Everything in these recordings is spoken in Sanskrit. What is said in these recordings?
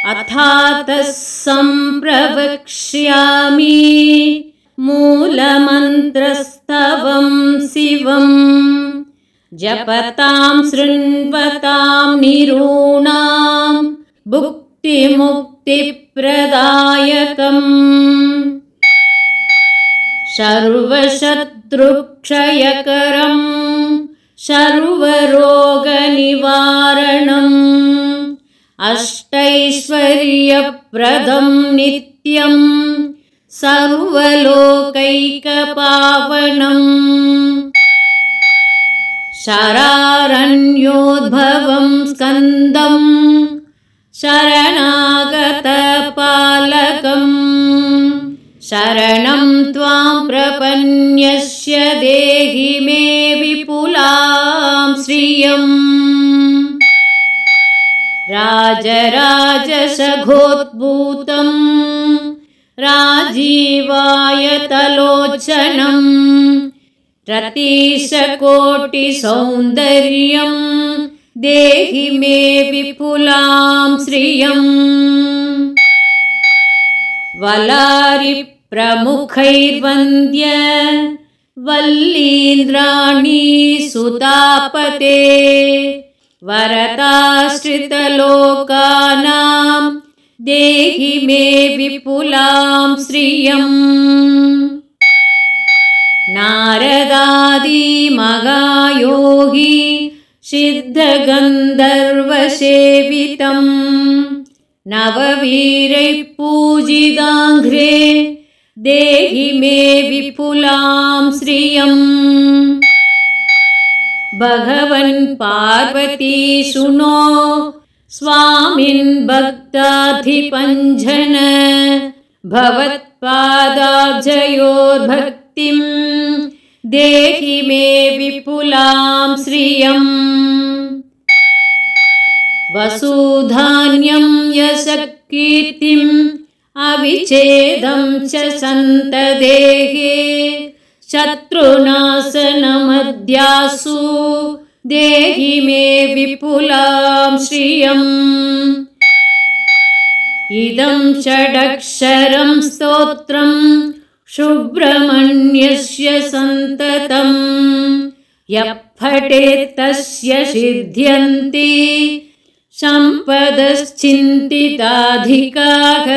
अथातः सम्प्रवक्ष्यामि मूलमन्त्रस्तवं शिवम् जपतां शृण्वतां निरूणां भुक्तिमुक्तिप्रदायकम् सर्वशत्रुक्षयकरं सर्वरोगनिवारणम् अष्टैश्वर्यप्रदं नित्यं सर्वलोकैकपावनम् शरारण्योद्भवं स्कन्दं शरणागतपालकम् शरणं त्वां प्रपन्यस्य देहि मे विपुलां श्रियम् राजराजसघोद्भूतं राजीवायतलोचनम् रतीशकोटिसौन्दर्यं देहि मे विपुलां श्रियम् वलारिप्रमुखैर्वन्द्य वल्लीन्द्राणी सुतापते वरदाश्रितलोकानां देहि मे विपुलां श्रियम् नारदादिमहायोगी सिद्धगन्धर्वसेवितं नववीरैः पूजिताङ्घ्रे देहि मे विपुलां श्रियम् भगवन् पार्वती सुनो स्वामिन् भक्ताधिपञ्जन भवत्पादाब्जयोर्भक्तिं देहि मे विपुलां श्रियम् वसुधान्यं यशकीर्तिम् अविच्छेदं च सन्तदेः शत्रुनाशनमद्यासु देहि मे विपुलां श्रियम् इदं षडक्षरं स्तोत्रं सुब्रह्मण्यस्य सन्ततं यः पठेत् तस्य सिद्ध्यन्ति सम्पदश्चिन्तिताधिकाः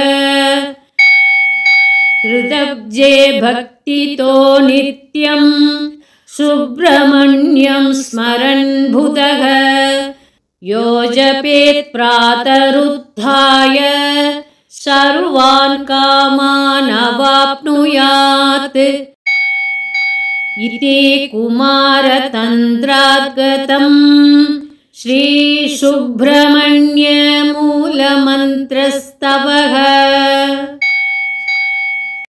हृदब्जे भक्तितो नित्यं सुब्रह्मण्यं स्मरन् बुधः यो जपेत् प्रातरुत्थाय सर्वान् कामान् अवाप्नुयात् इति कुमारतन्त्राद्गतं श्रीसुब्रह्मण्य मूलमन्त्रस्तवः।